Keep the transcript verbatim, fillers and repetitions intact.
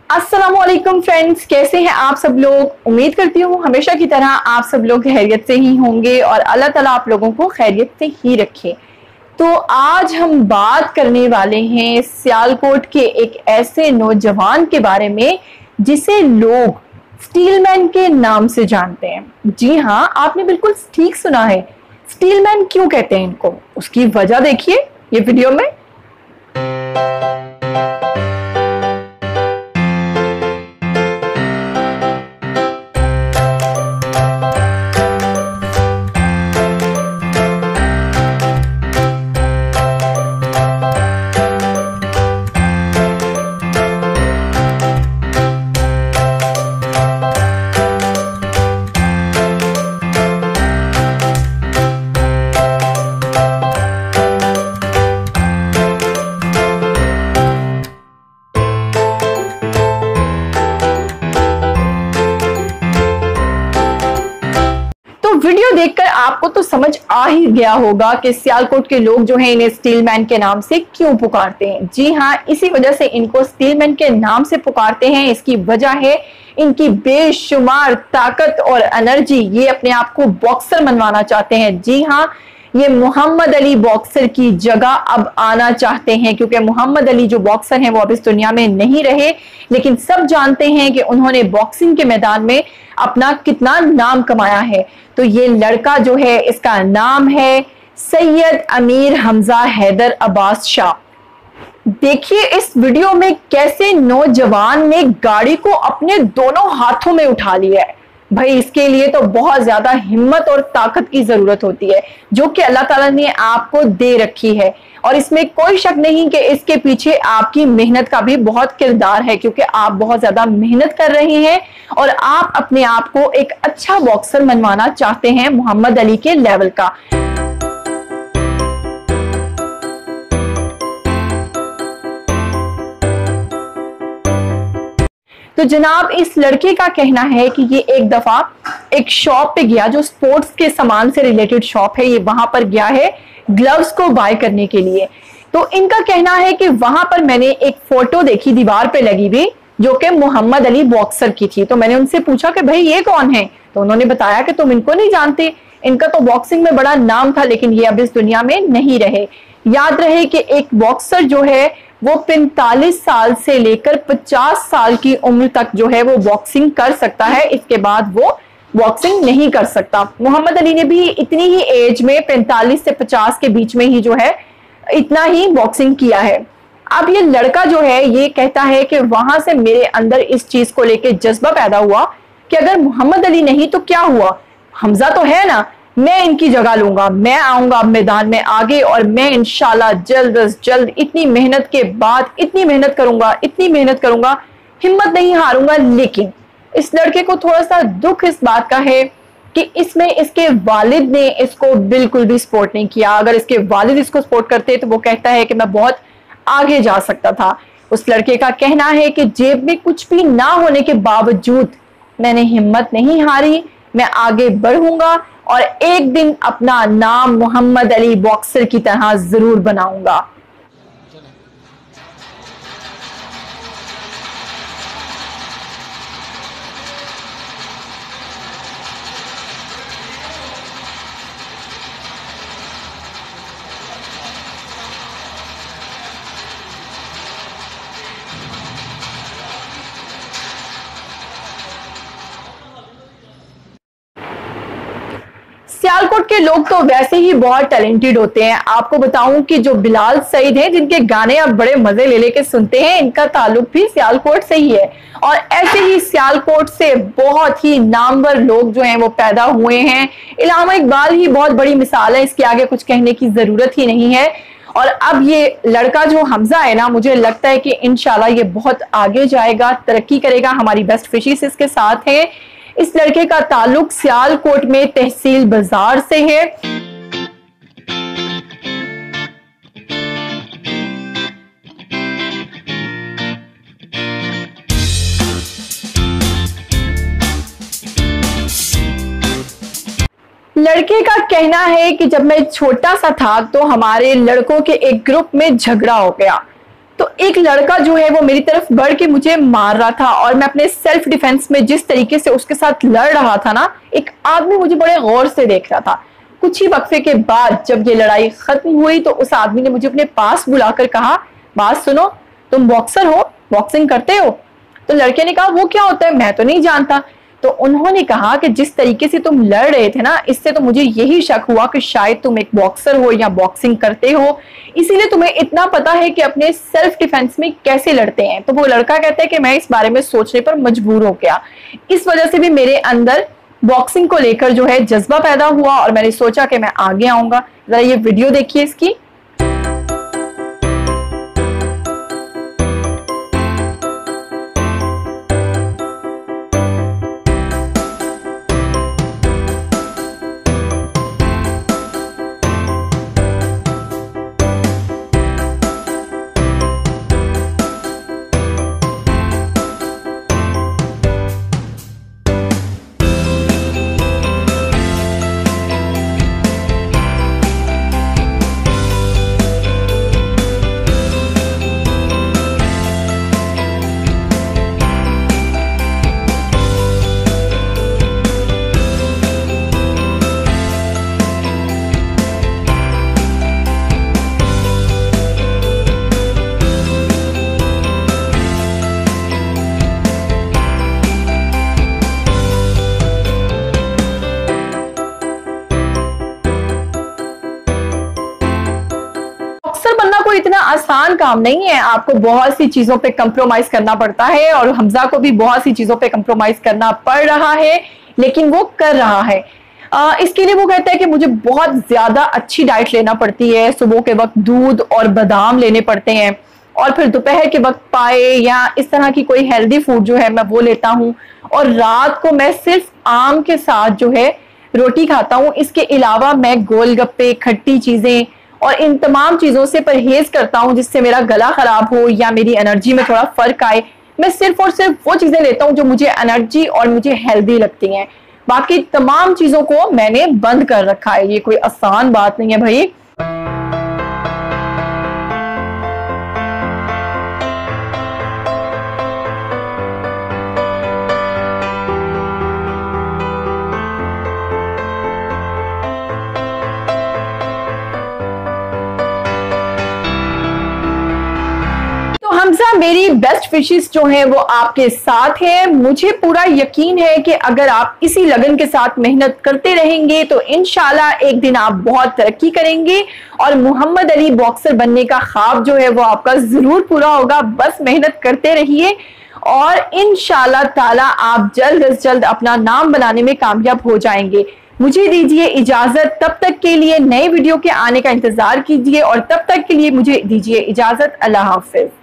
अस्सलामुअलैकुम फ्रेंड्स, कैसे हैं आप सब लोग। उम्मीद करती हूँ हमेशा की तरह आप सब लोग खैरियत से ही होंगे और अल्लाह ताला आप लोगों को खैरियत से ही रखे। तो आज हम बात करने वाले हैं सियालकोट के एक ऐसे नौजवान के बारे में जिसे लोग स्टीलमैन के नाम से जानते हैं। जी हाँ, आपने बिल्कुल ठीक सुना है, स्टीलमैन क्यों कहते हैं इनको, उसकी वजह देखिए ये वीडियो में। वीडियो देखकर आपको तो समझ आ ही गया होगा कि सियालकोट के लोग जो हैं इन्हें स्टीलमैन के नाम से क्यों पुकारते हैं। जी हाँ, इसी वजह से इनको स्टीलमैन के नाम से पुकारते हैं। इसकी वजह है इनकी बेशुमार ताकत और एनर्जी। ये अपने आप को बॉक्सर मनवाना चाहते हैं। जी हाँ, ये मोहम्मद अली बॉक्सर की जगह अब आना चाहते हैं, क्योंकि मोहम्मद अली जो बॉक्सर हैं वो अब इस दुनिया में नहीं रहे, लेकिन सब जानते हैं कि उन्होंने बॉक्सिंग के मैदान में अपना कितना नाम कमाया है। तो ये लड़का जो है इसका नाम है सैयद अमीर हमजा हैदर अब्बास शाह। देखिए इस वीडियो में कैसे नौजवान ने गाड़ी को अपने दोनों हाथों में उठा लिया है। भाई इसके लिए तो बहुत ज्यादा हिम्मत और ताकत की जरूरत होती है, जो कि अल्लाह ताला ने आपको दे रखी है। और इसमें कोई शक नहीं कि इसके पीछे आपकी मेहनत का भी बहुत किरदार है, क्योंकि आप बहुत ज्यादा मेहनत कर रहे हैं और आप अपने आप को एक अच्छा बॉक्सर मनवाना चाहते हैं मोहम्मद अली के लेवल का। तो जनाब इस लड़के का कहना है कि ये एक दफा एक शॉप पे गया जो स्पोर्ट्स के सामान से रिलेटेड शॉप है। ये वहां पर गया है ग्लव्स को बाय करने के लिए। तो इनका कहना है कि वहां पर मैंने एक फोटो देखी दीवार पे लगी हुई जो कि मोहम्मद अली बॉक्सर की थी। तो मैंने उनसे पूछा कि भाई ये कौन है, तो उन्होंने बताया कि तुम इनको नहीं जानते, इनका तो बॉक्सिंग में बड़ा नाम था लेकिन ये अब इस दुनिया में नहीं रहे। याद रहे कि एक बॉक्सर जो है वो पैंतालीस साल से लेकर पचास साल की उम्र तक जो है वो बॉक्सिंग कर सकता है, इसके बाद वो बॉक्सिंग नहीं कर सकता। मोहम्मद अली ने भी इतनी ही एज में पैंतालीस से पचास के बीच में ही जो है इतना ही बॉक्सिंग किया है। अब ये लड़का जो है ये कहता है कि वहां से मेरे अंदर इस चीज को लेकर जज्बा पैदा हुआ कि अगर मोहम्मद अली नहीं तो क्या हुआ, हमजा तो है ना, मैं इनकी जगह लूंगा, मैं आऊंगा मैदान में आगे और मैं इंशाल्लाह जल्द अज जल्द इतनी मेहनत के बाद इतनी मेहनत करूंगा इतनी मेहनत करूंगा हिम्मत नहीं हारूंगा। लेकिन इस लड़के को थोड़ा सा दुख इस बात का है कि इसमें इसके वालिद ने इसको बिल्कुल भी सपोर्ट नहीं किया। अगर इसके वालिद इसको सपोर्ट करते तो वो कहता है कि मैं बहुत आगे जा सकता था। उस लड़के का कहना है कि जेब में कुछ भी ना होने के बावजूद मैंने हिम्मत नहीं हारी, मैं आगे बढ़ूंगा और एक दिन अपना नाम मोहम्मद अली बॉक्सर की तरह जरूर बनाऊंगा। सियालकोट के लोग तो वैसे ही बहुत टैलेंटेड होते हैं। आपको बताऊं कि जो बिलाल सईद हैं जिनके गाने आप बड़े मजे ले लेके सुनते हैं, इनका ताल्लुक भी सियालकोट से ही है। और ऐसे ही सियालकोट से बहुत ही नामवर लोग जो हैं वो पैदा हुए हैं। इलामा इकबाल ही बहुत बड़ी मिसाल है, इसके आगे कुछ कहने की जरूरत ही नहीं है। और अब ये लड़का जो हमजा है ना, मुझे लगता है कि इंशाल्लाह ये बहुत आगे जाएगा, तरक्की करेगा। हमारी बेस्ट विशेस इसके साथ है। इस लड़के का ताल्लुक सियालकोट में तहसील बाजार से है। लड़के का कहना है कि जब मैं छोटा सा था तो हमारे लड़कों के एक ग्रुप में झगड़ा हो गया, तो एक लड़का जो है वो मेरी तरफ बढ़ के मुझे मार रहा था और मैं अपने सेल्फ डिफेंस में जिस तरीके से उसके साथ लड़ रहा था ना, एक आदमी मुझे बड़े गौर से देख रहा था। कुछ ही वक्फे के बाद जब ये लड़ाई खत्म हुई तो उस आदमी ने मुझे अपने पास बुलाकर कहा, बात सुनो, तुम बॉक्सर हो, बॉक्सिंग करते हो? तो लड़के ने कहा, वो क्या होता है, मैं तो नहीं जानता। तो उन्होंने कहा कि जिस तरीके से तुम लड़ रहे थे ना, इससे तो मुझे यही शक हुआ कि शायद तुम एक बॉक्सर हो या बॉक्सिंग करते हो, इसीलिए तुम्हें इतना पता है कि अपने सेल्फ डिफेंस में कैसे लड़ते हैं। तो वो लड़का कहता है कि मैं इस बारे में सोचने पर मजबूर हो गया, इस वजह से भी मेरे अंदर बॉक्सिंग को लेकर जो है जज्बा पैदा हुआ और मैंने सोचा कि मैं आगे आऊंगा। जरा ये वीडियो देखिए इसकी। बॉक्सर बनना कोई इतना आसान काम नहीं है, आपको बहुत सी चीजों पे कंप्रोमाइज करना पड़ता है और हमजा को भी बहुत सी चीजों पे कंप्रोमाइज करना पड़ रहा है, लेकिन वो कर रहा है। आ, इसके लिए वो कहता है कि मुझे बहुत ज्यादा अच्छी डाइट लेना पड़ती है, सुबह के वक्त दूध और बादाम लेने पड़ते हैं और फिर दोपहर के वक्त पाए या इस तरह की कोई हेल्दी फूड जो है मैं वो लेता हूँ, और रात को मैं सिर्फ आम के साथ जो है रोटी खाता हूँ। इसके अलावा मैं गोलगप्पे, खट्टी चीजें और इन तमाम चीजों से परहेज करता हूं जिससे मेरा गला खराब हो या मेरी एनर्जी में थोड़ा फर्क आए। मैं सिर्फ और सिर्फ वो चीजें लेता हूं जो मुझे एनर्जी और मुझे हेल्दी लगती हैं, बाकी तमाम चीजों को मैंने बंद कर रखा है। ये कोई आसान बात नहीं है भाई। हमजा, मेरी बेस्ट विशेस जो है वो आपके साथ है। मुझे पूरा यकीन है कि अगर आप इसी लगन के साथ मेहनत करते रहेंगे तो इंशाल्लाह एक दिन आप बहुत तरक्की करेंगे और मोहम्मद अली बॉक्सर बनने का ख्वाब जो है वो आपका जरूर पूरा होगा। बस मेहनत करते रहिए और इंशाल्लाह ताला आप जल्द अज जल्द अपना नाम बनाने में कामयाब हो जाएंगे। मुझे दीजिए इजाजत, तब तक के लिए नए वीडियो के आने का इंतजार कीजिए और तब तक के लिए मुझे दीजिए इजाजत। अल्लाह हाफिज।